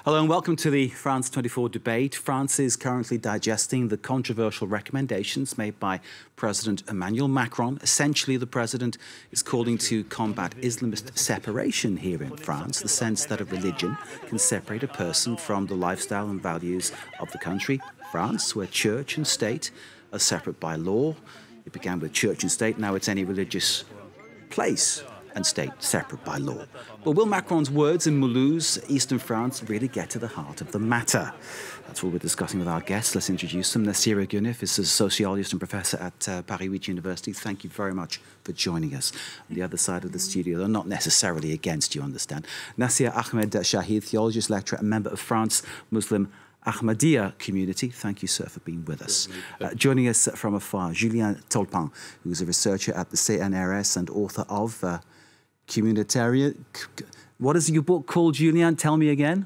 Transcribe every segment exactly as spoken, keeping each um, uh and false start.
Hello and welcome to the France twenty-four debate. France is currently digesting the controversial recommendations made by President Emmanuel Macron. Essentially, the president is calling to combat Islamist separation here in France, the sense that a religion can separate a person from the lifestyle and values of the country. France, where church and state are separate by law. It began with church and state, now it's any religious place and state separate by law. But will Macron's words in Mulhouse, eastern France, really get to the heart of the matter? That's what we're discussing with our guests. Let's introduce them. Nassira Ghunnif is a sociologist and professor at uh, Paris eight University. Thank you very much for joining us. On the other side of the studio, they're not necessarily against, you understand. Nasir Ahmed Shahid, theologist, lecturer and member of France Muslim Ahmadiyya community. Thank you, sir, for being with us. Uh, joining us from afar, Julien Tolpin, who is a researcher at the C N R S and author of uh, Communitarian. What is your book called, Julien? Tell me again.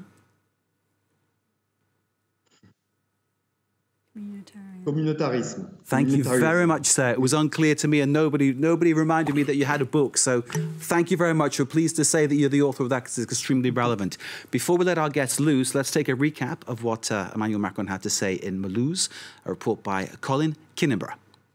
Communitarism. Thank you very much, sir. It was unclear to me, and nobody nobody reminded me that you had a book. So thank you very much. We're pleased to say that you're the author of that, because it's extremely relevant. Before we let our guests loose, let's take a recap of what uh, Emmanuel Macron had to say in Mulhouse, a report by Colin Kinnimborough.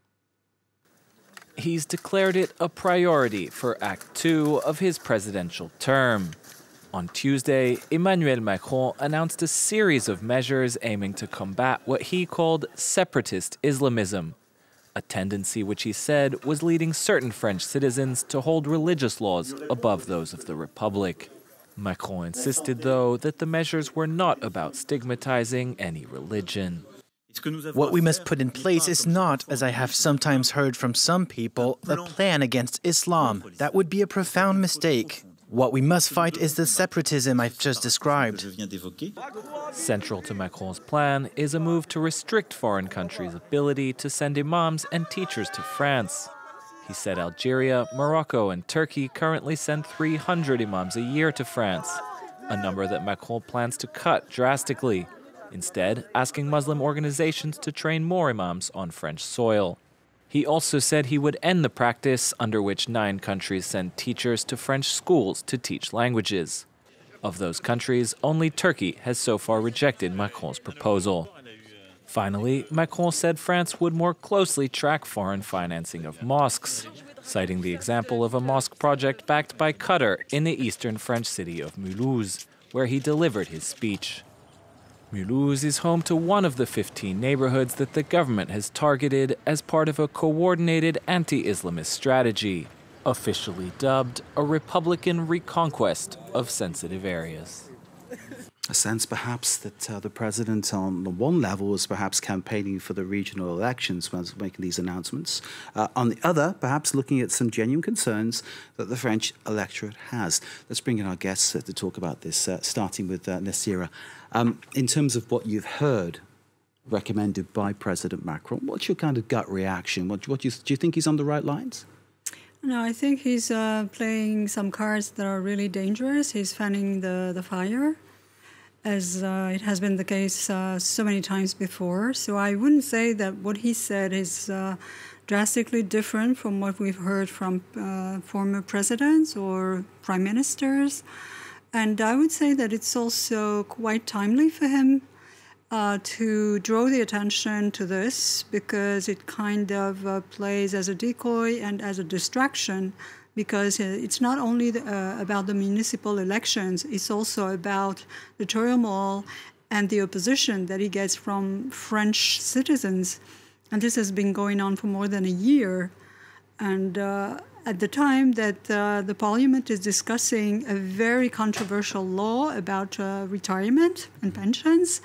He's declared it a priority for Act Two of his presidential term. On Tuesday, Emmanuel Macron announced a series of measures aiming to combat what he called separatist Islamism, a tendency which he said was leading certain French citizens to hold religious laws above those of the Republic. Macron insisted, though, that the measures were not about stigmatizing any religion. What we must put in place is not, as I have sometimes heard from some people, a plan against Islam. That would be a profound mistake. What we must fight is the separatism I've just described. Central to Macron's plan is a move to restrict foreign countries' ability to send imams and teachers to France. He said Algeria, Morocco, and Turkey currently send three hundred imams a year to France, a number that Macron plans to cut drastically, instead asking Muslim organizations to train more imams on French soil. He also said he would end the practice under which nine countries send teachers to French schools to teach languages. Of those countries, only Turkey has so far rejected Macron's proposal. Finally, Macron said France would more closely track foreign financing of mosques, citing the example of a mosque project backed by Qatar in the eastern French city of Mulhouse, where he delivered his speech. Mulhouse is home to one of the fifteen neighborhoods that the government has targeted as part of a coordinated anti-Islamist strategy, officially dubbed a Republican reconquest of sensitive areas. A sense, perhaps, that uh, the president, on the one level, was perhaps campaigning for the regional elections when he was making these announcements. Uh, on the other, perhaps looking at some genuine concerns that the French electorate has. Let's bring in our guests uh, to talk about this, uh, starting with uh, Nassira. Um, in terms of what you've heard recommended by President Macron, what's your kind of gut reaction? What, what do, you, do you think he's on the right lines? No, I think he's uh, playing some cards that are really dangerous. He's fanning the, the fire, as uh, it has been the case uh, so many times before. So I wouldn't say that what he said is uh, drastically different from what we've heard from uh, former presidents or prime ministers. And I would say that it's also quite timely for him uh, to draw the attention to this, because it kind of uh, plays as a decoy and as a distraction, because it's not only the, uh, about the municipal elections, it's also about the turmoil and the opposition that he gets from French citizens. And this has been going on for more than a year. And uh, at the time that uh, the parliament is discussing a very controversial law about uh, retirement and pensions,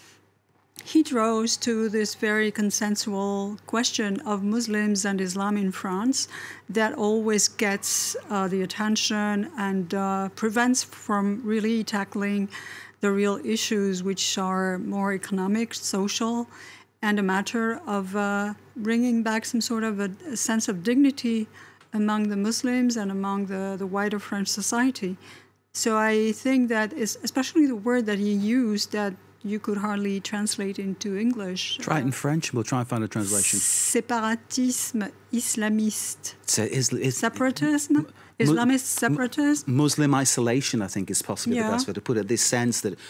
he draws to this very consensual question of Muslims and Islam in France that always gets uh, the attention and uh, prevents from really tackling the real issues, which are more economic, social, and a matter of uh, bringing back some sort of a, a sense of dignity among the Muslims and among the, the wider French society. So I think that, is, especially the word that he used that you could hardly translate into English. Try it in French. We'll try and find a translation. Séparatisme islamiste. So is, is, Separatism? Islamist separatism? Muslim isolation, I think, is possibly yeah. the best way to put it. This sense that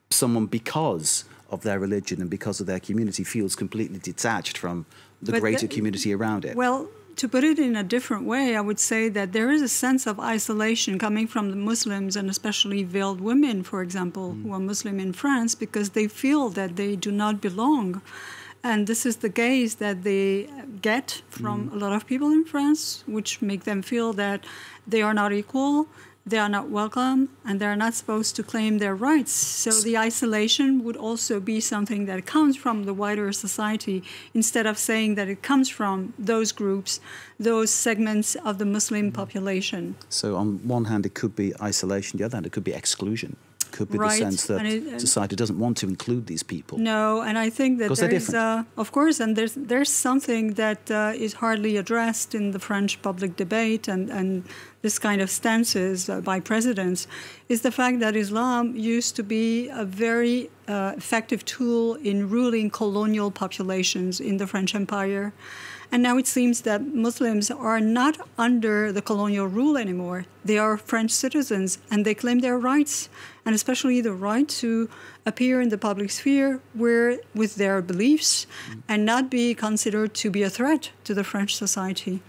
someone, because of their religion and because of their community, feels completely detached from the But greater the- community around it. Well, to put it in a different way, I would say that there is a sense of isolation coming from the Muslims, and especially veiled women, for example, mm. who are Muslim in France, because they feel that they do not belong. And this is the gaze that they get from mm. a lot of people in France, which make them feel that they are not equal, they are not welcome, and they're not supposed to claim their rights. So the isolation would also be something that comes from the wider society, instead of saying that it comes from those groups, those segments of the Muslim population. So on one hand, it could be isolation, the other hand, it could be exclusion. Could be Right. the sense that it, society doesn't want to include these people. No, and I think that there is, uh, of course, and there's there's something that uh, is hardly addressed in the French public debate and, and this kind of stances uh, by presidents, is the fact that Islam used to be a very uh, effective tool in ruling colonial populations in the French Empire. And now it seems that Muslims are not under the colonial rule anymore. They are French citizens, and they claim their rights, and especially the right to appear in the public sphere where, with their beliefs, mm. and not be considered to be a threat to the French society.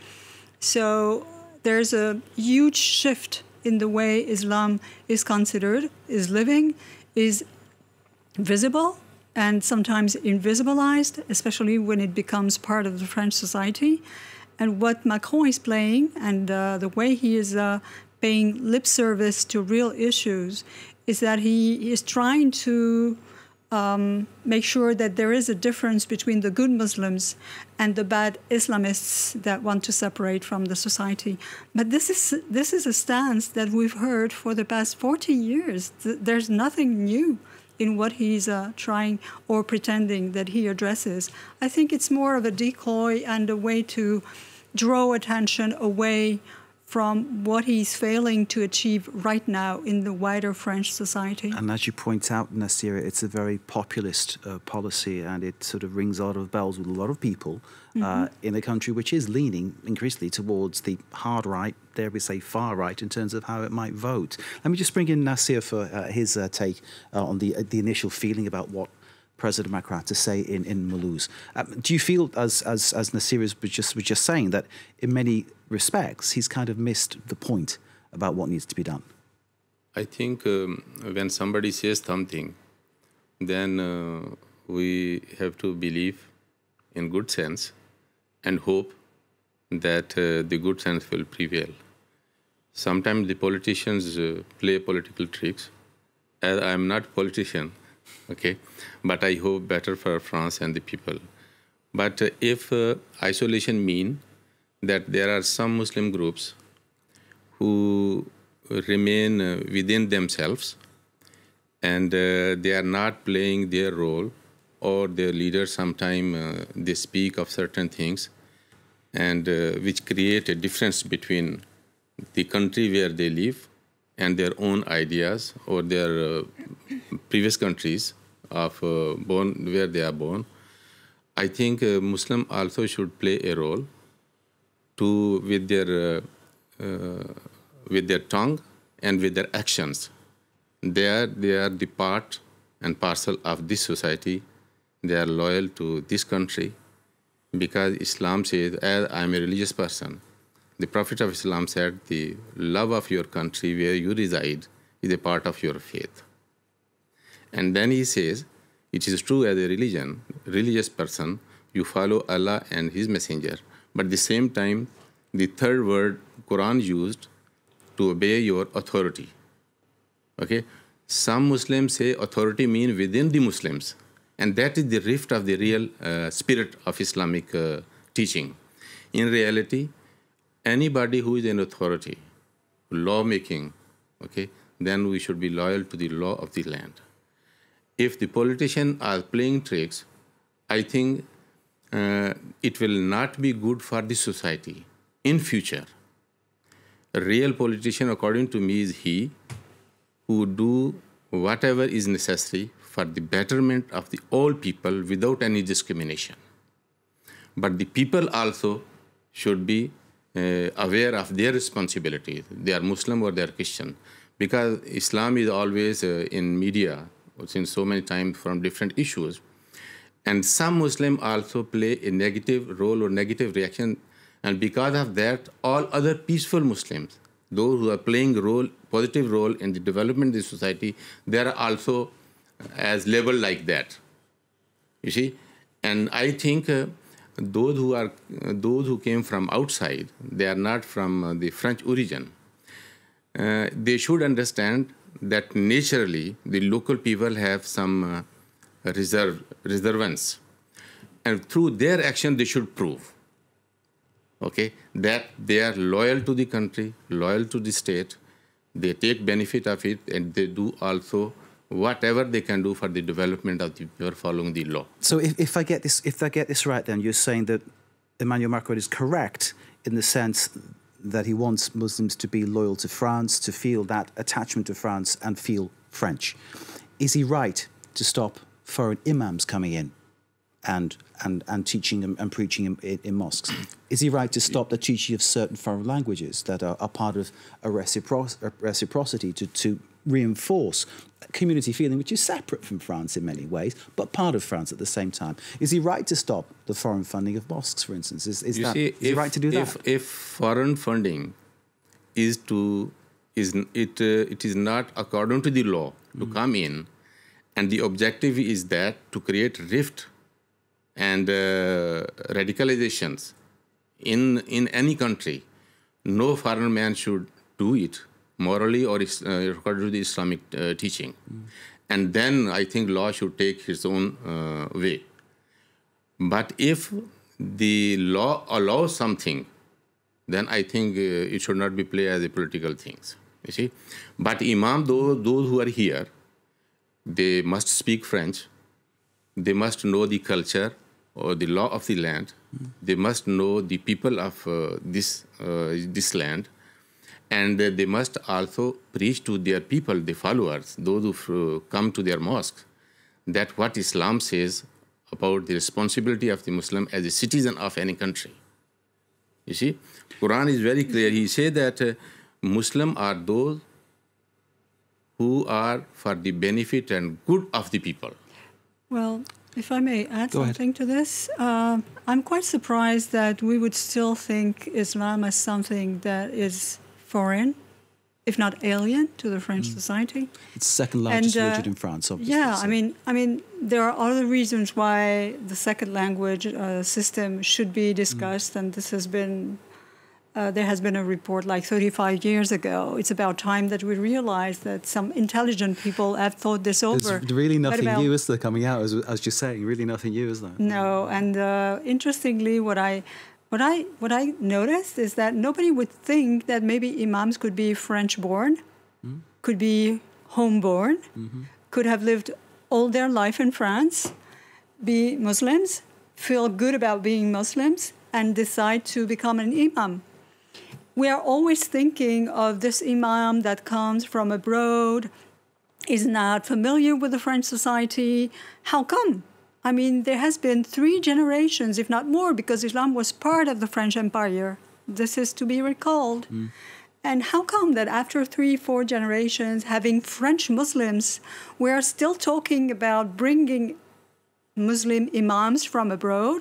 So there's a huge shift in the way Islam is considered, is living, is visible, and sometimes invisibilized, especially when it becomes part of the French society. And what Macron is playing, and uh, the way he is uh, paying lip service to real issues, is that he is trying to um, make sure that there is a difference between the good Muslims and the bad Islamists that want to separate from the society. But this is, this is a stance that we've heard for the past forty years. There's nothing new in what he's uh, trying or pretending that he addresses. I think it's more of a decoy and a way to draw attention away from what he's failing to achieve right now in the wider French society. And as you point out, Nassira, it's a very populist uh, policy, and it sort of rings a lot of bells with a lot of people uh, mm-hmm. in a country which is leaning increasingly towards the hard right, dare we say far right, in terms of how it might vote. Let me just bring in Nassir for uh, his uh, take uh, on the, uh, the initial feeling about what President Macron had to say in, in Mulhouse. Um, do you feel, as, as, as Nassir was just, was just saying, that in many respects he's kind of missed the point about what needs to be done? I think um, when somebody says something, then uh, we have to believe in good sense and hope that uh, the good sense will prevail. Sometimes the politicians uh, play political tricks. As I am not a politician, okay, but I hope better for France and the people. But uh, if uh, isolation means that there are some Muslim groups who remain uh, within themselves and uh, they are not playing their role, or their leaders sometimes uh, they speak of certain things and uh, which create a difference between the country where they live and their own ideas, or their uh, previous countries of uh, born where they are born. I think uh, Muslim also should play a role to with their uh, uh, with their tongue and with their actions. They are they are the part and parcel of this society. They are loyal to this country because Islam says, as I am a religious person, the Prophet of Islam said, the love of your country where you reside is a part of your faith. And then he says, it is true as a religion, religious person, you follow Allah and His Messenger. But at the same time, the third word Quran used to obey your authority. Okay? Some Muslims say authority means within the Muslims. And that is the rift of the real uh, spirit of Islamic uh, teaching. In reality, anybody who is in authority, lawmaking, okay, then we should be loyal to the law of the land. If the politicians are playing tricks, I think uh, it will not be good for the society in future. A real politician, according to me, is he who do whatever is necessary for the betterment of the all people without any discrimination. But the people also should be uh, aware of their responsibilities. They are Muslim or they are Christian. Because Islam is always uh, in media seen so many times from different issues. And some Muslims also play a negative role or negative reaction. And because of that, all other peaceful Muslims, those who are playing a role, positive role in the development of the society, they are also as labeled like that. You see? And I think uh, those who are uh, those who came from outside, they are not from uh, the French origin. Uh, they should understand that naturally the local people have some uh, reserve reservance, and through their action they should prove, okay, that they are loyal to the country, loyal to the state. They take benefit of it, and they do also whatever they can do for the development of the people following the law. So if, if I get this, if I get this right, then you're saying that Emmanuel Macron is correct in the sense that he wants Muslims to be loyal to France, to feel that attachment to France and feel French. Is he right to stop foreign imams coming in and and, and teaching and, and preaching in, in, in mosques? Is he right to stop the teaching of certain foreign languages that are, are part of a, recipro a reciprocity to, to reinforce community feeling, which is separate from France in many ways, but part of France at the same time? Is he right to stop the foreign funding of mosques, for instance? Is, is, that, see, is he if, right to do if, that? If foreign funding is to is it uh, it is not according to the law to mm. come in, and the objective is that to create rift and uh, radicalizations in in any country, no foreign man should do it morally or uh, according to the Islamic uh, teaching. Mm. And then I think law should take its own uh, way. But if the law allows something, then I think uh, it should not be played as a political things, you see. But Imam, those, those who are here, they must speak French. They must know the culture or the law of the land. Mm. They must know the people of uh, this, uh, this land. And uh, they must also preach to their people, the followers, those who uh, come to their mosques, that what Islam says about the responsibility of the Muslim as a citizen of any country. You see, Quran is very clear. He said that uh, Muslim are those who are for the benefit and good of the people. Well, if I may add Go something ahead. to this, uh, I'm quite surprised that we would still think Islam as something that is foreign, if not alien, to the French mm. society. It's the second largest and, uh, religion in France, obviously. Yeah, so. I mean, I mean, there are other reasons why the second language uh, system should be discussed, mm. and this has been, uh, there has been a report like thirty-five years ago. It's about time that we realize that some intelligent people have thought this over. There's really nothing about, new, is there, coming out, as, as you're saying? Really nothing new, is there? No, and uh, interestingly, what I What I what I noticed is that nobody would think that maybe imams could be French-born, mm. could be home-born, mm-hmm. could have lived all their life in France, be Muslims, feel good about being Muslims, and decide to become an imam. We are always thinking of this imam that comes from abroad, is not familiar with the French society. How come? I mean, there has been three generations, if not more, because Islam was part of the French Empire. This is to be recalled. Mm. And how come that after three, four generations, having French Muslims, we are still talking about bringing Muslim imams from abroad?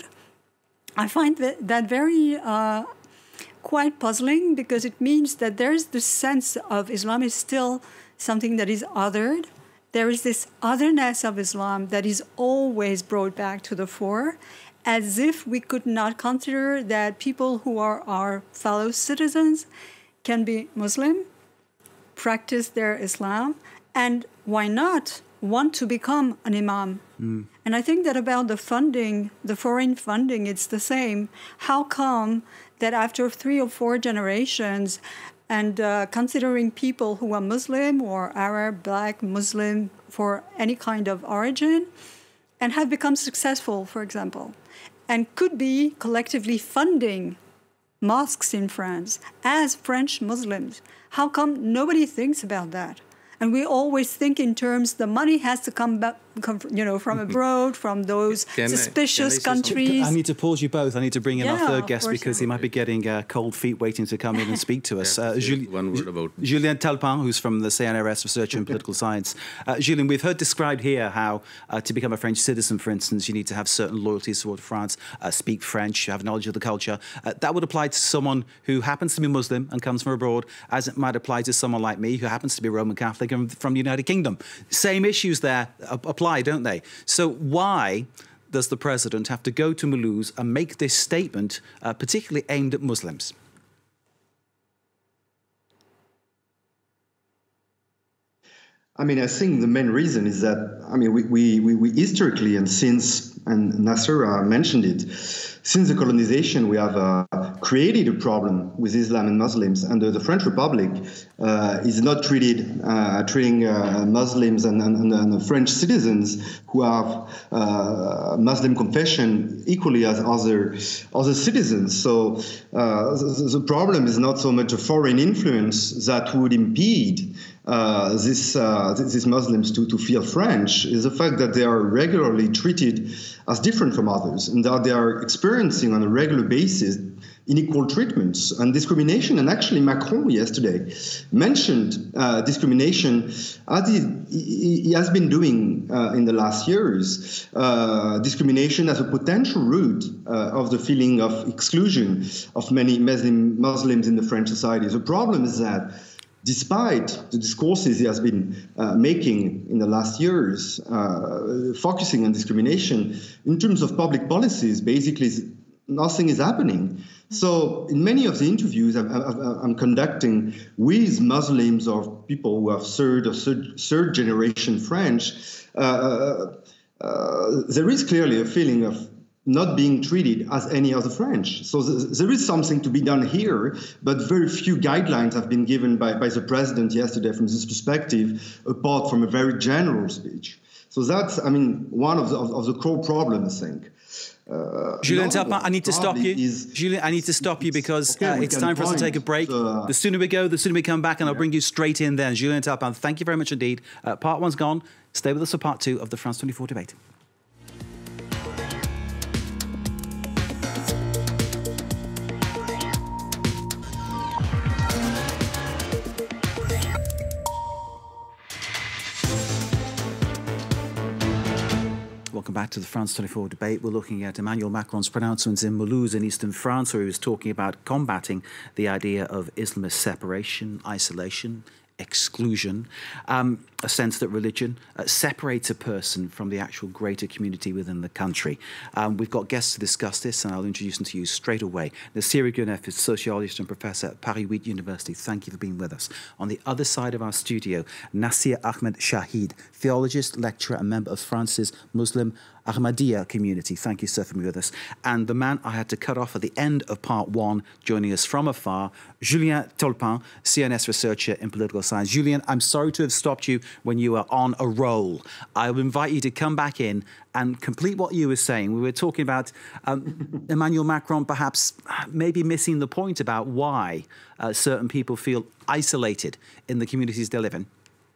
I find that, that very uh, quite puzzling, because it means that there is this sense of Islam is still something that is othered. There is this otherness of Islam that is always brought back to the fore, as if we could not consider that people who are our fellow citizens can be Muslim, practice their Islam, and why not want to become an imam? Mm. And I think that about the funding, the foreign funding, it's the same. How come that after three or four generations, and uh, considering people who are Muslim or Arab, Black, Muslim, for any kind of origin, and have become successful, for example, and could be collectively funding mosques in France as French Muslims, how come nobody thinks about that? And we always think in terms the money has to come you know, from abroad, from those Can I- suspicious can I say something? countries. I need to pause you both. I need to bring in our Yeah, third of guest course because you he might be getting uh, cold feet waiting to come in and speak to us. Uh, Juli- One word about Julien Talpin, who's from the C N R S Research in Political Science. Uh, Julien, we've heard described here how uh, to become a French citizen, for instance, you need to have certain loyalties toward France, uh, speak French, have knowledge of the culture. Uh, that would apply to someone who happens to be Muslim and comes from abroad, as it might apply to someone like me who happens to be Roman Catholic and from the United Kingdom. Same issues there apply, don't they? So why does the president have to go to Mulhouse and make this statement, uh, particularly aimed at Muslims? I mean, I think the main reason is that, I mean, we, we, we, we historically, and since, and Nasser uh, mentioned it, since the colonization, we have uh, created a problem with Islam and Muslims, and the, the French Republic uh, is not treated, uh, treating uh, Muslims and, and, and French citizens who have uh, Muslim confession equally as other, other citizens. So uh, the, the problem is not so much a foreign influence that would impede Uh, this, uh, these Muslims to, to feel French, is the fact that they are regularly treated as different from others, and that they are experiencing on a regular basis unequal treatments and discrimination. And actually Macron yesterday mentioned uh, discrimination, as he, he has been doing uh, in the last years, uh, discrimination as a potential root uh, of the feeling of exclusion of many Muslim, Muslims in the French society. The problem is that despite the discourses he has been uh, making in the last years, uh, focusing on discrimination, in terms of public policies, basically nothing is happening. So in many of the interviews I'm, I'm conducting with Muslims or people who have third or third, third generation French, uh, uh, there is clearly a feeling of not being treated as any other French. So th there is something to be done here, but very few guidelines have been given by, by the president yesterday from this perspective, apart from a very general speech. So that's, I mean, one of the, of, of the core problems, I think. Uh, Julien Talpin, I need to stop you. Julien, I need to stop you because okay, uh, it's time for us to take a break. Uh, the sooner we go, the sooner we come back, and I'll bring you straight in then. Julien Talpin, thank you very much indeed. Uh, part one's gone. Stay with us for part two of the France twenty-four debate. Welcome back to the France twenty-four debate. We're looking at Emmanuel Macron's pronouncements in Mulhouse in eastern France, where he was talking about combating the idea of Islamist separation, isolation, exclusion, um, a sense that religion uh, separates a person from the actual greater community within the country. Um, we've got guests to discuss this, and I'll introduce them to you straight away. Nassira Ghounef is sociologist and professor at Paris eight University. Thank you for being with us. On the other side of our studio, Nasir Ahmed Shahid, theologist, lecturer, and member of France's Muslim Ahmadiyya community. Thank you, sir, for being with us. And the man I had to cut off at the end of part one, joining us from afar, Julien Talpin, C N S researcher in political science. Julien, I'm sorry to have stopped you when you were on a roll. I will invite you to come back in and complete what you were saying. We were talking about um, Emmanuel Macron perhaps maybe missing the point about why uh, certain people feel isolated in the communities they live in.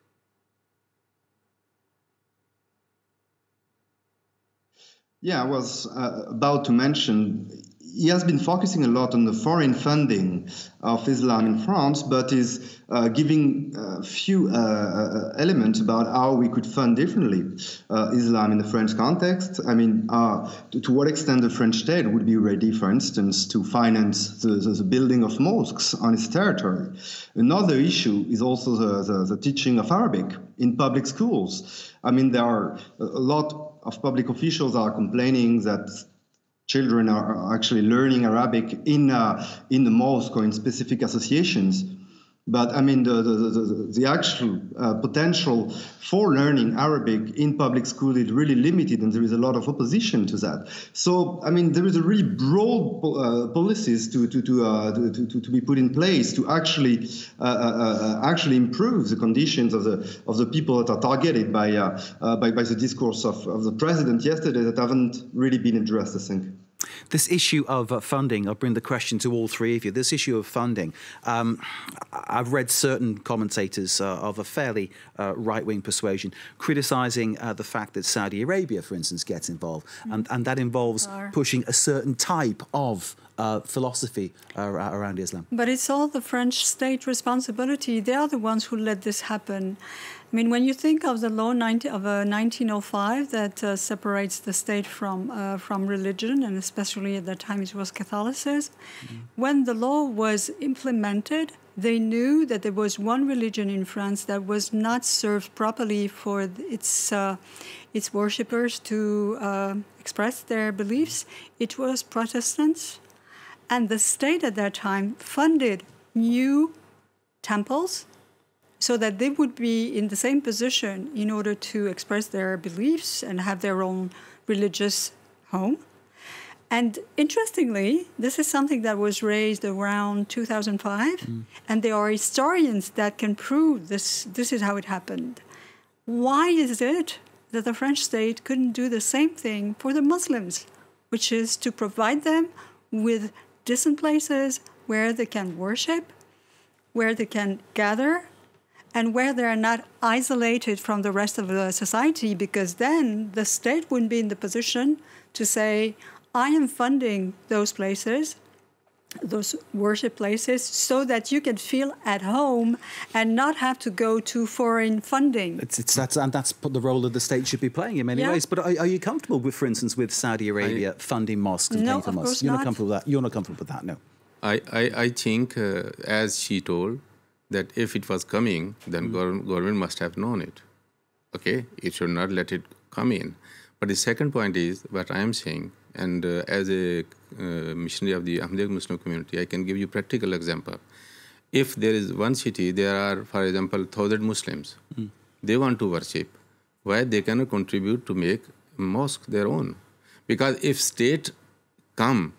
Yeah, I was uh, about to mention, he has been focusing a lot on the foreign funding of Islam in France, but is uh, giving a few uh, elements about how we could fund differently uh, Islam in the French context. I mean, uh, to, to what extent the French state would be ready, for instance, to finance the, the, the building of mosques on its territory. Another issue is also the, the, the teaching of Arabic in public schools. I mean, there are a lot of public officials are complaining that children are actually learning Arabic in uh, in the mosque or in specific associations. But I mean, the, the, the, the actual uh, potential for learning Arabic in public school is really limited, and there is a lot of opposition to that. So, I mean, there is a really broad uh, policies to to to, uh, to to to be put in place to actually uh, uh, actually improve the conditions of the of the people that are targeted by uh, uh, by by the discourse of, of the president yesterday that haven't really been addressed, I think. This issue of uh, funding, I'll bring the question to all three of you. This issue of funding, um, I've read certain commentators uh, of a fairly uh, right-wing persuasion criticizing uh, the fact that Saudi Arabia, for instance, gets involved. Mm. And, and that involves pushing a certain type of uh, philosophy uh, around Islam. But it's all the French state responsibility. They are the ones who let this happen. I mean, when you think of the law of uh, nineteen oh five that uh, separates the state from uh, from religion, and especially at that time it was Catholicism, mm-hmm. when the law was implemented, they knew that there was one religion in France that was not served properly for its uh, its worshippers to uh, express their beliefs. It was Protestants, and the state at that time funded new temples, so that they would be in the same position in order to express their beliefs and have their own religious home. And interestingly, this is something that was raised around two thousand five, mm. and there are historians that can prove this, this is how it happened. Why is it that the French state couldn't do the same thing for the Muslims, which is to provide them with decent places where they can worship, where they can gather, and where they are not isolated from the rest of the society, because then the state wouldn't be in the position to say, I am funding those places, those worship places, so that you can feel at home and not have to go to foreign funding. It's, it's that's and that's the role that the state should be playing in many yeah. ways. But are, are you comfortable with, for instance, with Saudi Arabia I, funding mosques and no, paying for of mosques? course You're not. not comfortable with that. You're not comfortable with that. No. I I, I think, uh, as she told, that if it was coming, then mm. gov- government must have known it. Okay, it should not let it come in. But the second point is what I am saying, and uh, as a uh, missionary of the Ahmadiyya Muslim community, I can give you practical example. If there is one city, there are, for example, thousand Muslims. Mm. They want to worship. Why they cannot contribute to make mosque their own? Because if state come,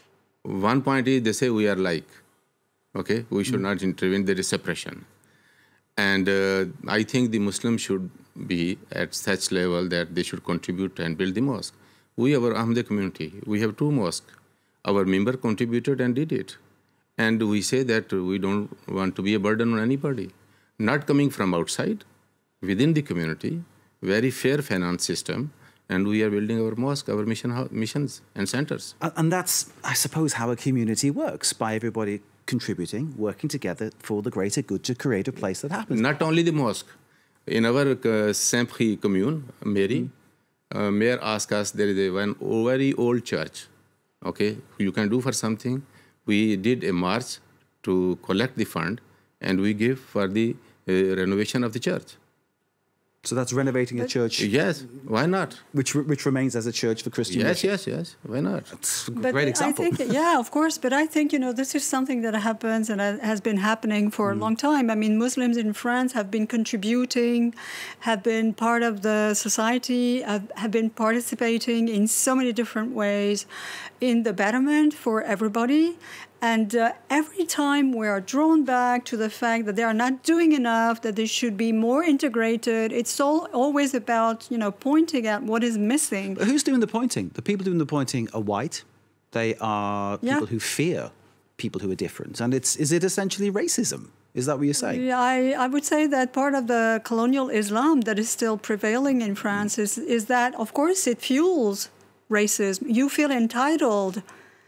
one point is they say we are like. Okay, we should mm. not intervene, there is suppression. And uh, I think the Muslims should be at such level that they should contribute and build the mosque. We, our Ahmadiyya community, we have two mosques. Our member contributed and did it. And we say that we don't want to be a burden on anybody. Not coming from outside, within the community, very fair finance system, and we are building our mosque, our mission, missions and centers. And that's, I suppose, how a community works, by everybody contributing, working together for the greater good to create a place that happens. Not only the mosque. In our uh, Saint-Prix commune, Mary, mm. uh, Mayor asked us, there is a one very old church, okay, you can do for something. We did a march to collect the fund, and we give for the uh, renovation of the church. So that's renovating a church? Yes, why not? Which which remains as a church for Christian Yes, worship. yes, yes, why not? That's a but great example. I think, yeah, of course, but I think, you know, this is something that happens and has been happening for mm. a long time. I mean, Muslims in France have been contributing, have been part of the society, have, have been participating in so many different ways in the betterment for everybody. And uh, every time we are drawn back to the fact that they are not doing enough, that they should be more integrated, it's all always about, you know, pointing at what is missing. But who's doing the pointing? The people doing the pointing are white. They are yeah. people who fear people who are different. And it's is it essentially racism? Is that what you're saying? Yeah, I, I would say that part of the colonial Islam that is still prevailing in France is, is that, of course, it fuels racism. You feel entitled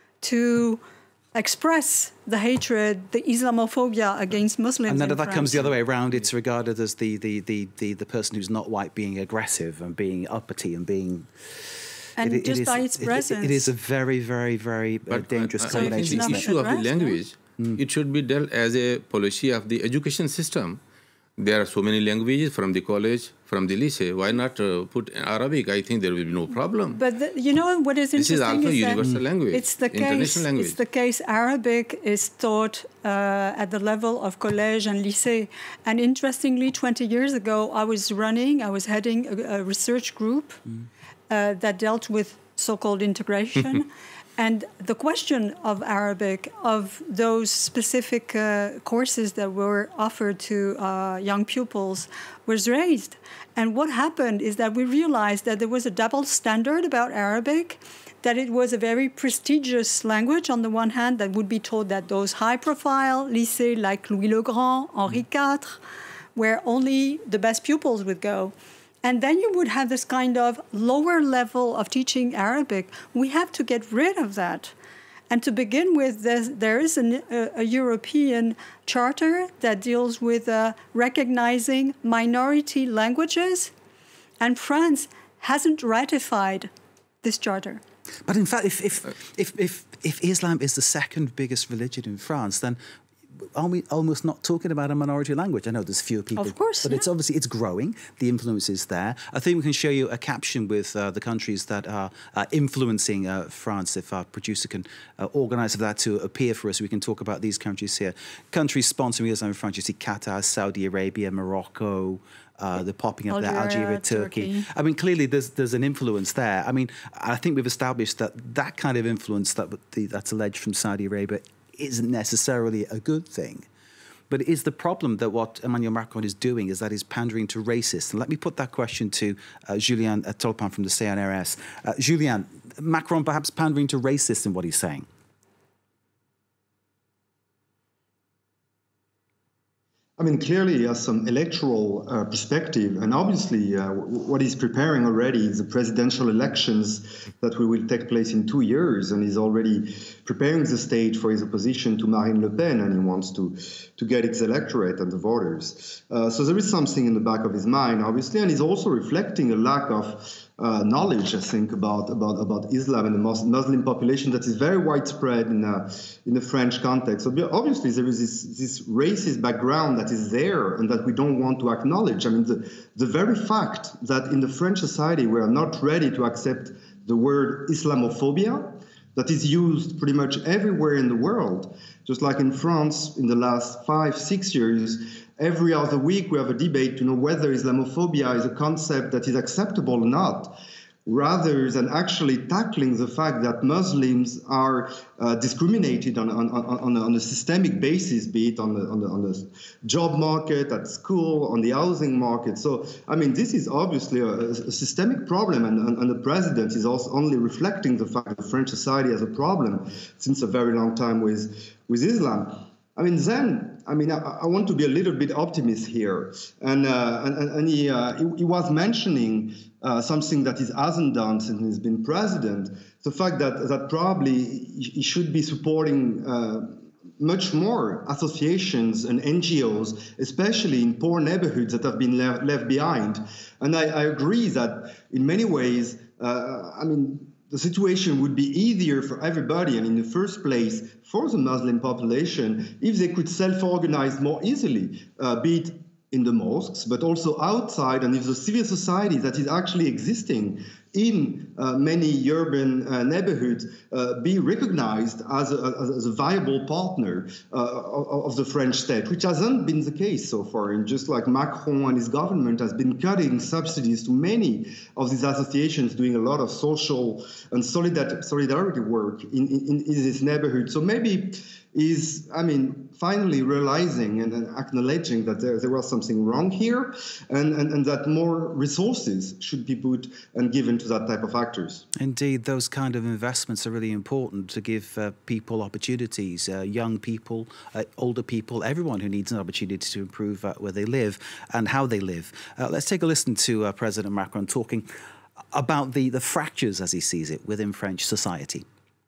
to express the hatred, the Islamophobia against Muslims. And then if that France. comes the other way around, it's regarded as the, the, the, the, the person who's not white being aggressive and being uppity and being... And it, just it is, by its it, presence. It, it is a very, very, very uh, dangerous I, I combination. think the issue of the language, mm. it should be dealt as a policy of the education system. There are so many languages from the college, from the lycée. Why not uh, put Arabic? I think there will be no problem. But the, you know what is this interesting is also is universal that language, it's the international case. language. It's the case. Arabic is taught uh, at the level of college and lycée. And interestingly, twenty years ago, I was running. I was heading a, a research group mm. uh, that dealt with so-called integration. And the question of Arabic, of those specific uh, courses that were offered to uh, young pupils, was raised. And what happened is that we realized that there was a double standard about Arabic, that it was a very prestigious language on the one hand, that would be taught at those high-profile lycées like Louis le Grand, Henri the Fourth, where only the best pupils would go. And then you would have this kind of lower level of teaching Arabic. We have to get rid of that. And to begin with, there is an, a, a European charter that deals with uh, recognizing minority languages, and France hasn't ratified this charter. But in fact, if, if, if, if, if Islam is the second biggest religion in France, then aren't we almost not talking about a minority language? I know there's fewer people, of course, but yeah. it's obviously it's growing. The influence is there. I think we can show you a caption with uh, the countries that are uh, influencing uh, France. If our producer can uh, organise for that to appear for us, we can talk about these countries here. Countries sponsoring Islam in France. You see Qatar, Saudi Arabia, Morocco. Uh, the popping up Algeria, there, Algeria, Turkey. Turkey. I mean, clearly there's there's an influence there. I mean, I think we've established that that kind of influence that the, that's alleged from Saudi Arabia isn't necessarily a good thing. But it is the problem that what Emmanuel Macron is doing is that he's pandering to racists. And let me put that question to uh, Julien Tolpan from the C N R S. Uh, Julien, Macron perhaps pandering to racists in what he's saying? I mean, clearly he has some electoral uh, perspective, and obviously uh, what he's preparing already is the presidential elections that will take place in two years, and he's already preparing the stage for his opposition to Marine Le Pen, and he wants to, to get its electorate and the voters. Uh, so there is something in the back of his mind, obviously, and he's also reflecting a lack of uh, knowledge, I think, about, about, about Islam and the Muslim population that is very widespread in, uh, in the French context. So obviously there is this, this racist background that is there and that we don't want to acknowledge. I mean, the, the very fact that in the French society we are not ready to accept the word Islamophobia, that is used pretty much everywhere in the world, just like in France in the last five, six years, every other week we have a debate to know whether Islamophobia is a concept that is acceptable or not, rather than actually tackling the fact that Muslims are uh, discriminated on, on, on, on a systemic basis, be it on the, on, the, on the job market, at school, on the housing market. So, I mean, this is obviously a, a systemic problem, and, and, and the president is also only reflecting the fact that French society has a problem since a very long time with, with Islam. I mean, then, I mean, I, I want to be a little bit optimist here. And, uh, and, and he, uh, he, he was mentioning uh, something that he hasn't done since he's been president, the fact that, that probably he should be supporting uh, much more associations and N G Os, especially in poor neighborhoods that have been left, left behind. And I, I agree that in many ways, uh, I mean, the situation would be easier for everybody, and in the first place, for the Muslim population, if they could self-organize more easily, uh, be it in the mosques, but also outside, and if the civil society that is actually existing in uh, many urban uh, neighborhoods uh, be recognized as a, as a viable partner uh, of, of the French state, which hasn't been the case so far. And just like Macron and his government has been cutting subsidies to many of these associations doing a lot of social and solidar solidarity work in, in, in this neighborhood. So maybe is, I mean, finally realizing and, and acknowledging that there, there was something wrong here, and, and, and that more resources should be put and given to that type of actors. Indeed, those kind of investments are really important to give uh, people opportunities, uh, young people, uh, older people, everyone who needs an opportunity to improve uh, where they live and how they live. Uh, let's take a listen to uh, President Macron talking about the, the fractures, as he sees it, within French society.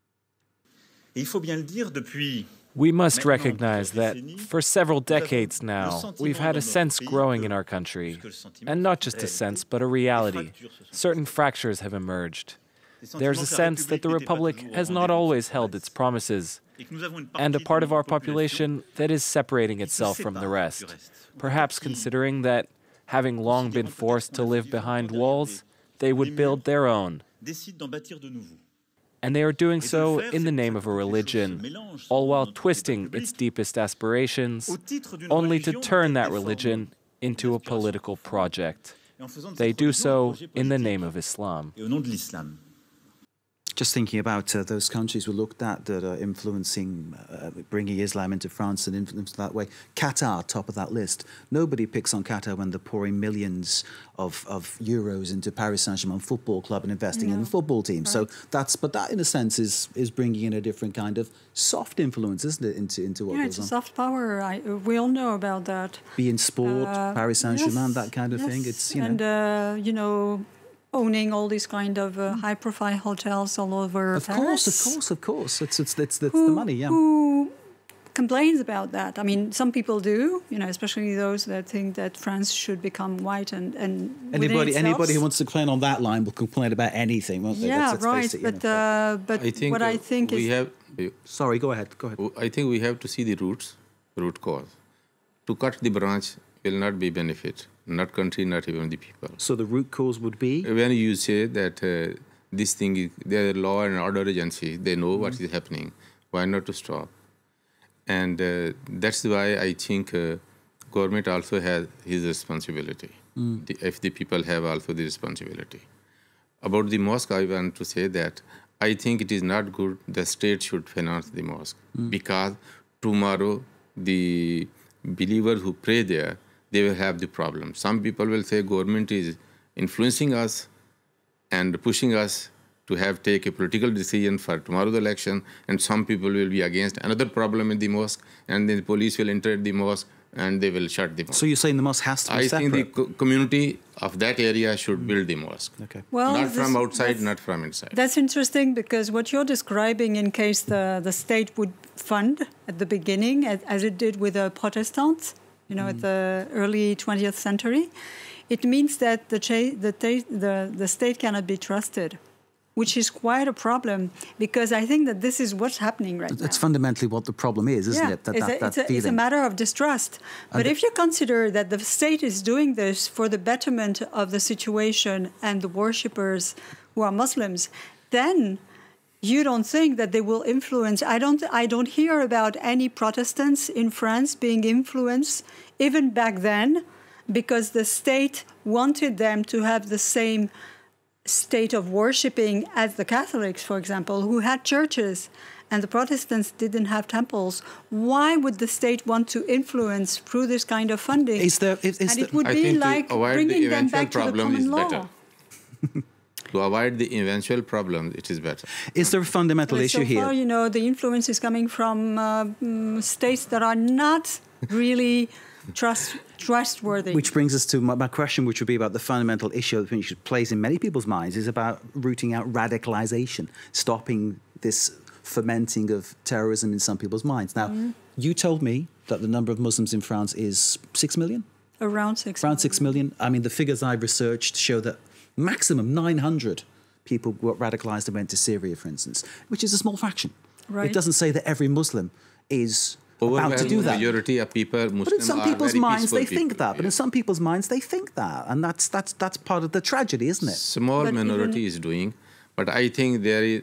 We must recognize that for several decades now, we've had a sense growing in our country, and not just a sense, but a reality. Certain fractures have emerged. There's a sense that the Republic has not always held its promises, and a part of our population that is separating itself from the rest, perhaps considering that, having long been forced to live behind walls, they would build their own. And they are doing so in the name of a religion, all while twisting its deepest aspirations, only to turn that religion into a political project. They do so in the name of Islam. Just thinking about uh, those countries we looked at that are influencing, uh, bringing Islam into France and influence that way. Qatar, top of that list. Nobody picks on Qatar when they're pouring millions of, of euros into Paris Saint-Germain Football Club and investing no. in the football team. Right. So that's, but that in a sense is is bringing in a different kind of soft influence, isn't it, into into what yeah, goes on? Yeah, it's a soft power. I, we all know about that. Be in sport, uh, Paris Saint-Germain, yes, that kind of yes. thing. It's you know, and uh, you know. owning all these kind of uh, high-profile hotels all over of Paris. Of course, of course, of course. It's it's it's, it's who, the money, yeah. Who complains about that? I mean, some people do, you know, especially those that think that France should become white and and anybody itself. anybody who wants to complain on that line will complain about anything, won't they? Yeah, let's, let's right. face it, but you know. uh, but I think what I think we is have. Sorry, go ahead. Go ahead. I think we have to see the roots, root cause. To cut the branch will not be benefit. Not country, not even the people. So the root cause would be? When you say that uh, this thing, is, they are law and order agency, they know mm-hmm. what is happening. Why not to stop? And uh, that's why I think uh, government also has his responsibility. Mm. The, if the people have also the responsibility. About the mosque, I want to say that I think it is not good the state should finance the mosque mm. because tomorrow the believers who pray there, they will have the problem. Some people will say government is influencing us and pushing us to have take a political decision for tomorrow's election, and some people will be against another problem in the mosque, and then the police will enter the mosque and they will shut the mosque. So you're saying the mosque has to be I separate? think the co- community of that area should mm. build the mosque. Okay. Well, not this, from outside, not from inside. That's interesting because what you're describing, in case the, the state would fund at the beginning, as, as it did with the Protestants, you know, mm. at the early twentieth century, it means that the, cha- the, ta- the, the state cannot be trusted, which is quite a problem because I think that this is what's happening right That's now. That's fundamentally what the problem is, isn't yeah, it? That, it's, that, a, that it's, a, feeling. it's a matter of distrust. And but if you consider that the state is doing this for the betterment of the situation and the worshippers who are Muslims, then you don't think that they will influence. I don't, I don't hear about any Protestants in France being influenced, even back then, because the state wanted them to have the same state of worshipping as the Catholics, for example, who had churches, and the Protestants didn't have temples. Why would the state want to influence through this kind of funding? Is there, is, is and there, it would I be think like to avoid bringing the them eventual back to the problem common is law. better. To avoid the eventual problem, it is better. Is there a fundamental But issue so here? far, you know, the influence is coming from uh, mm, states that are not really trust, trustworthy. Which brings us to my, my question, which would be about the fundamental issue which plays in many people's minds, is about rooting out radicalization, stopping this fermenting of terrorism in some people's minds. Now, mm. you told me that the number of Muslims in France is six million? Around six Around million. six million. I mean, the figures I've researched show that maximum nine hundred people got radicalized and went to Syria, for instance, which is a small fraction. Right. It doesn't say that every Muslim is about to do that. Majority of people, Muslims, but in some are people's very minds, they people. think that. But yeah. in some people's minds, they think that, and that's that's that's part of the tragedy, isn't it? Small But minority even- is doing, but I think there is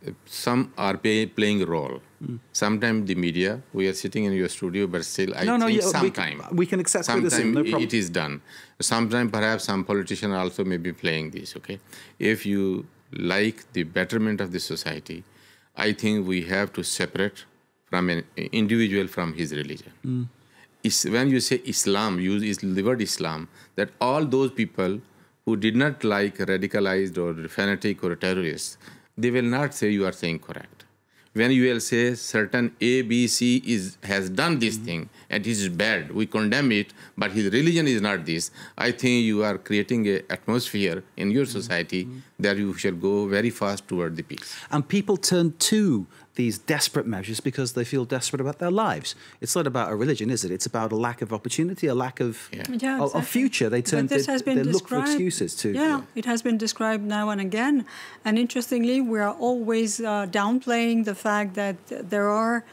some are pay, playing a role. Mm. Sometimes the media, we are sitting in your studio, but still, I no, no, think yeah, sometimes we, we can accept criticism. No problem. it is done. Sometimes perhaps some politician also may be playing this. Okay, if you like the betterment of the society, I think we have to separate from an individual from his religion. Mm. Is, when you say Islam, use is the word Islam, that all those people who did not like radicalized or fanatic or terrorists, they will not say you are saying correct. When you will say certain A, B, C is has done this mm-hmm. thing and it is bad, we condemn it, but his religion is not this, I think you are creating an atmosphere in your society mm-hmm. that you shall go very fast toward the peace. And people turn to these desperate measures because they feel desperate about their lives. It's not about a religion, is it? It's about a lack of opportunity, a lack of, yeah. Yeah, of, exactly. of future. They turn. But this they, has been they look for described- excuses to. Yeah, yeah. it has been described now and again. And interestingly, we are always uh, downplaying the fact that there are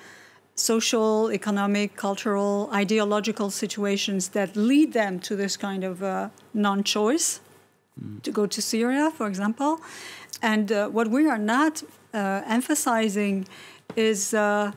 social, economic, cultural, ideological situations that lead them to this kind of uh, non-choice, mm. to go to Syria, for example. And uh, what we are not uh, emphasizing is uh,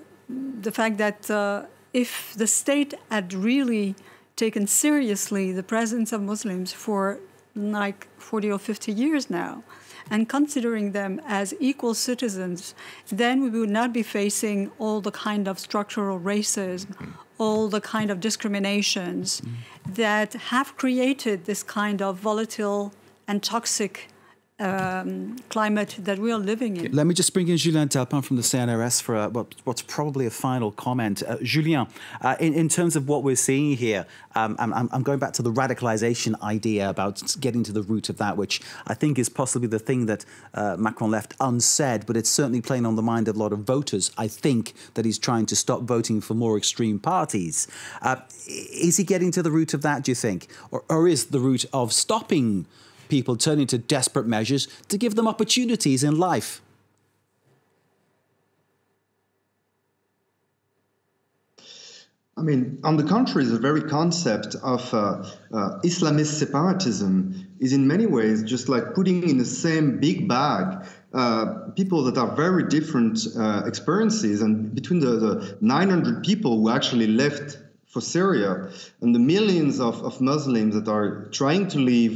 the fact that uh, if the state had really taken seriously the presence of Muslims for like forty or fifty years now, and considering them as equal citizens, then we would not be facing all the kind of structural racism, all the kind of discriminations that have created this kind of volatile and toxic Um, climate that we are living in. Let me just bring in Julien Talpin from the C N R S for a, what, what's probably a final comment. Uh, Julien, uh, in, in terms of what we're seeing here, um, I'm, I'm going back to the radicalization idea about getting to the root of that, which I think is possibly the thing that uh, Macron left unsaid, but it's certainly playing on the mind of a lot of voters. I think that he's trying to stop voting for more extreme parties. Uh, is he getting to the root of that, do you think? Or, or is the root of stopping people turning to desperate measures to give them opportunities in life? I mean, on the contrary, the very concept of uh, uh, Islamist separatism is in many ways just like putting in the same big bag uh, people that are very different uh, experiences. And between the, the nine hundred people who actually left for Syria and the millions of, of Muslims that are trying to live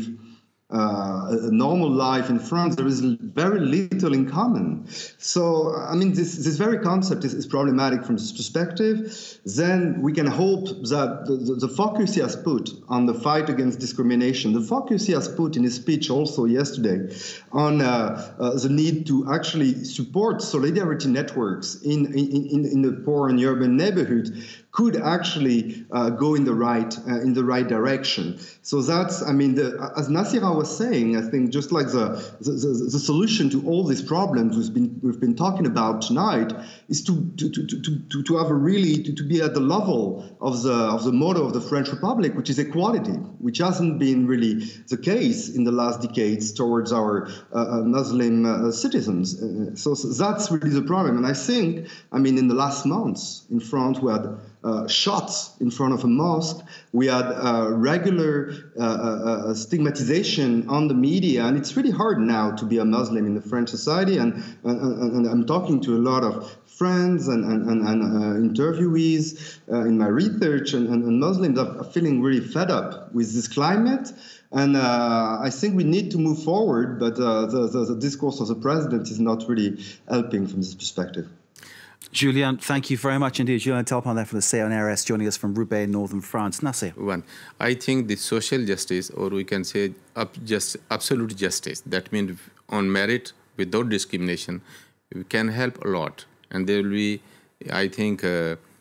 Uh, a normal life in France, there is very little in common. So, I mean, this, this very concept is, is problematic from this perspective. Then we can hope that the, the, the focus he has put on the fight against discrimination, the focus he has put in his speech also yesterday on uh, uh, the need to actually support solidarity networks in, in, in, in the poor and urban neighborhood could actually uh, go in the right uh, in the right direction. So that's, I mean, the, as Nassira was saying, I think just like the, the the solution to all these problems we've been we've been talking about tonight is to to to to to have a really to, to be at the level of the of the motto of the French Republic, which is equality, which hasn't been really the case in the last decades towards our uh, Muslim uh, citizens. Uh, so, so that's really the problem. And I think, I mean, in the last months in France, we had Uh, shots in front of a mosque. We had uh, regular uh, uh, stigmatization on the media, and it's really hard now to be a Muslim in the French society. And, and, and I'm talking to a lot of friends and, and, and, and uh, interviewees uh, in my research, and, and, and Muslims are feeling really fed up with this climate. And uh, I think we need to move forward, but uh, the, the, the discourse of the president is not really helping from this perspective. Julien, thank you very much indeed. Julien Talpin there from the C N R S, joining us from Roubaix, northern France. Nassir. One, I think the social justice, or we can say up just absolute justice, that means on merit, without discrimination, we can help a lot. And there will be, I think, uh,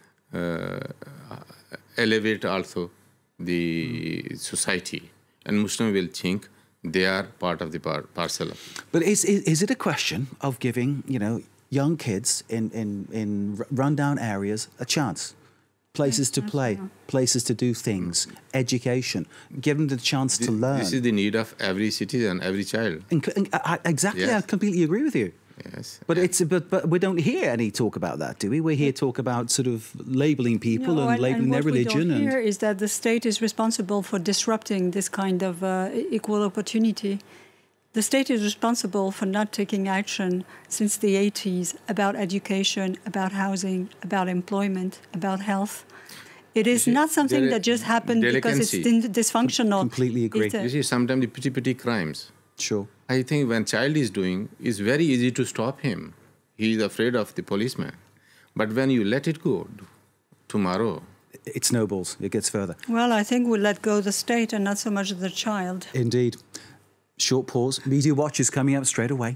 uh, elevate also the mm. society. And Muslims will think they are part of the par parcel. But is, is, is it a question of giving, you know, young kids in, in, in rundown areas a chance, places to play, places to do things, education, give them the chance this, to learn? This is the need of every citizen, every child. In, in, I, exactly, yes. I completely agree with you. Yes. But it's but but we don't hear any talk about that, do we? We hear talk about sort of labelling people no, and labelling their religion. What we don't and hear is that the state is responsible for disrupting this kind of uh, equal opportunity. The state is responsible for not taking action since the eighties about education, about housing, about employment, about health. It is not something that just happened because it's dysfunctional. Completely agree. You see, sometimes the petty, petty crimes. Sure. I think when child is doing, it's very easy to stop him. He is afraid of the policeman. But when you let it go, tomorrow, it snowballs. It gets further. Well, I think we let go the state and not so much the child. Indeed. Short pause. Media Watch is coming up straight away.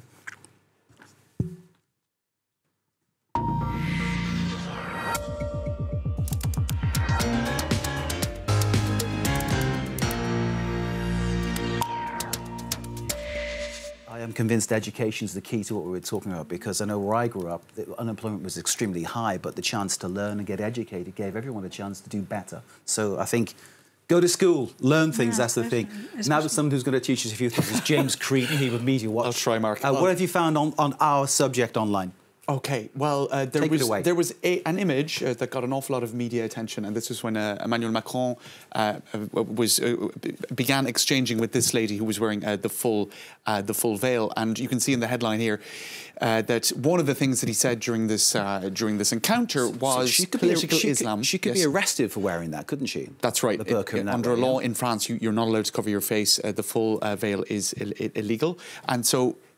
I am convinced education is the key to what we were talking about, because I know where I grew up, the unemployment was extremely high, but the chance to learn and get educated gave everyone a chance to do better. So I think go to school, learn things, yeah, that's the thing. Especially. Now there's someone who's going to teach us a few things. James Creedon, he with Media Watch. I'll try, Mark. Uh, what have you found on, on our subject online? Okay, well, uh, there, Take was, it away. there was a, an image uh, that got an awful lot of media attention, and this was when uh, Emmanuel Macron uh, was uh, began exchanging with this lady who was wearing uh, the full uh, the full veil, and you can see in the headline here uh, that one of the things that he said during this uh, during this encounter was so she could political be, she Islam. Could, she could yes. be arrested for wearing that, couldn't she? That's right. The burqa it, in that under way, a law yeah. in France, you, you're not allowed to cover your face. Uh, the full uh, veil is Ill illegal, and so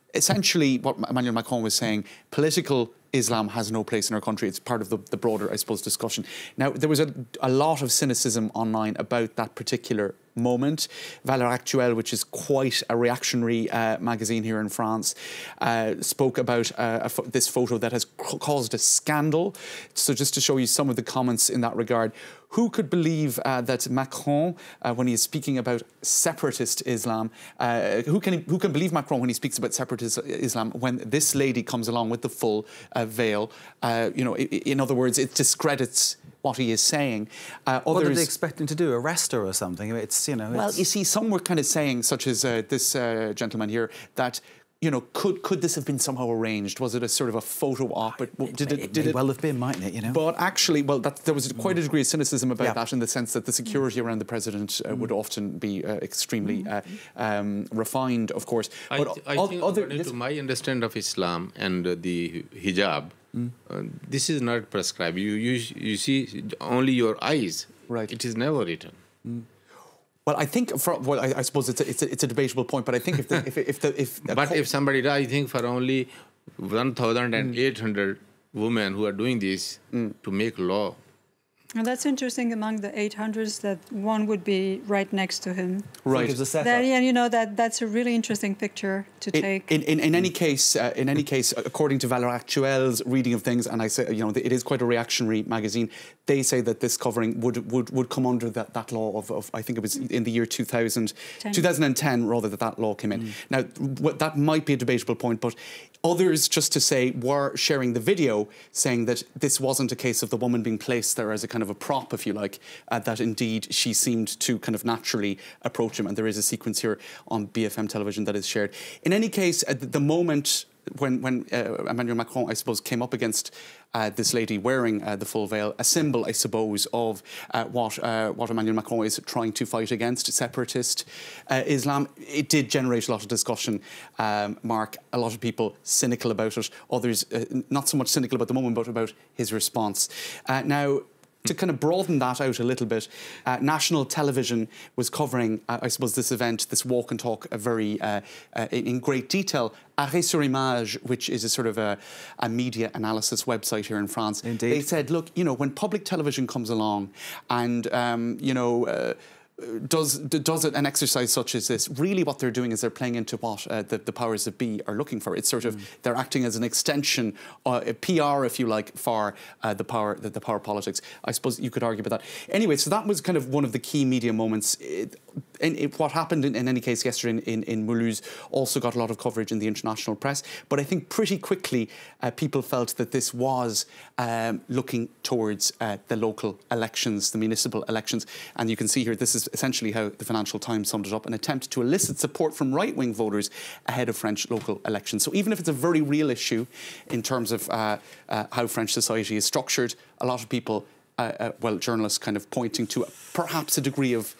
essentially what Emmanuel Macron was saying, political Islam has no place in our country. It's part of the, the broader, I suppose, discussion. Now, there was a, a lot of cynicism online about that particular moment. Valeurs Actuelles, which is quite a reactionary uh, magazine here in France, uh, spoke about uh, a this photo that has caused a scandal. So just to show you some of the comments in that regard, who could believe uh, that Macron, uh, when he is speaking about separatist Islam, uh, who can who can believe Macron when he speaks about separatist Islam when this lady comes along with the full uh, veil? Uh, you know, in, in other words, it discredits what he is saying. Uh, what others, did they expect him to do? Arrest her or something? It's, you know... Well, it's... you see, some were kind of saying, such as uh, this uh, gentleman here, that, you know, could could this have been somehow arranged? Was it a sort of a photo op? It, did it, it did may it well have been, mightn't it, you know? But actually, well, that, there was quite a degree of cynicism about yeah. that, in the sense that the security around the president uh, would often be uh, extremely uh, um, refined, of course. I, but th I think, other, according to my understanding of Islam and uh, the hijab, mm. uh, this is not prescribed. You, you you see only your eyes. Right. It is never written. Mm. Well, I think, for, well, I, I suppose it's a, it's, a, it's a debatable point, but I think if the, if, if the if but if somebody, I think for only one thousand eight hundred mm. women who are doing this mm. to make law. And that's interesting, among the eight hundreds, that one would be right next to him. Right. That, yeah, you know, that that's a really interesting picture to in, take. In, in, in any case, uh, in any case, according to Valeurs Actuelles' reading of things, and I say, you know, it is quite a reactionary magazine, they say that this covering would would, would come under that, that law of, of, I think it was in the year two thousand, two thousand ten, rather, that that law came in. Mm. Now, w that might be a debatable point, but others, just to say, were sharing the video, saying that this wasn't a case of the woman being placed there as a kind of a prop, if you like, uh, that indeed she seemed to kind of naturally approach him. And there is a sequence here on B F M television that is shared. In any case, at the moment when, when uh, Emmanuel Macron, I suppose, came up against uh, this lady wearing uh, the full veil, a symbol, I suppose, of uh, what, uh, what Emmanuel Macron is trying to fight against, separatist uh, Islam, it did generate a lot of discussion, um, Mark, a lot of people cynical about it, others uh, not so much cynical about the moment, but about his response. Uh, now, to kind of broaden that out a little bit, uh, national television was covering, uh, I suppose, this event, this walk and talk, a very uh, uh, in, in great detail. Arrêt sur Image, which is a sort of a, a media analysis website here in France. Indeed. They said, look, you know, when public television comes along and, um, you know, uh, does does it an exercise such as this, really what they're doing is they're playing into what uh, the, the powers that be are looking for. It's sort of, mm. they're acting as an extension, uh, a P R, if you like, for uh, the power the, the power politics. I suppose you could argue about that. Anyway, so that was kind of one of the key media moments. It, and it, what happened in, in any case yesterday in, in, in Mulhouse also got a lot of coverage in the international press. But I think pretty quickly uh, people felt that this was um, looking towards uh, the local elections, the municipal elections. And you can see here, this is essentially how the Financial Times summed it up, an attempt to elicit support from right-wing voters ahead of French local elections. So even if it's a very real issue in terms of uh, uh, how French society is structured, a lot of people, uh, uh, well, journalists kind of pointing to perhaps a degree of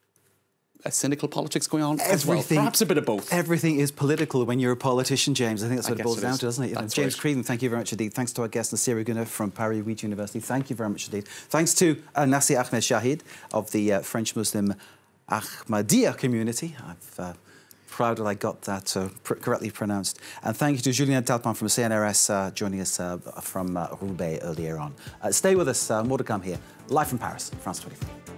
a cynical politics going on as well. Perhaps a bit of both. Everything is political when you're a politician, James. I think that's what I it boils it down is. to, doesn't it? That's James right. Creedon, thank you very much indeed. Thanks to our guest, Nasira Gunnar from Paris-Ouidah University. Thank you very much indeed. Thanks to uh, Nasir Ahmed Shahid of the uh, French Muslim Ahmadiyya community. I'm uh, proud that I got that uh, pr correctly pronounced. And thank you to Julien Talpin from C N R S uh, joining us uh, from uh, Roubaix earlier on. Uh, stay with us, uh, more to come here, live from Paris, France twenty-four.